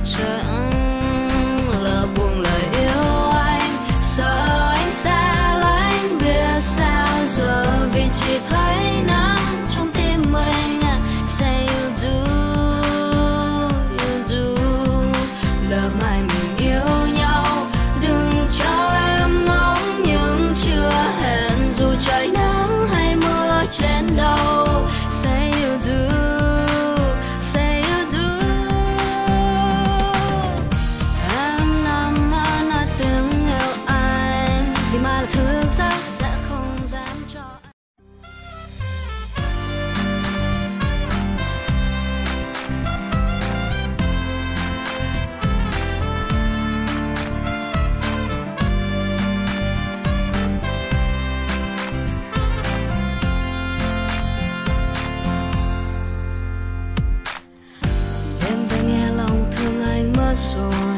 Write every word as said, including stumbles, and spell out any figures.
chẳng là buông lời yêu anh, sợ anh xa lánh biết sao giờ vì chỉ thấy nắng trong tim mình. Say you do, you do, lỡ mai mình yêu nhau, đừng cho em ngóng nhưng chưa hẹn dù trời nắng hay mưa trên đầu. Say you do, say you do. Em nằm mơ nói tiếng yêu anh, vì mà là thức giấc sẽ không dám cho anh. Em phải nghe lòng thương anh mất rồi.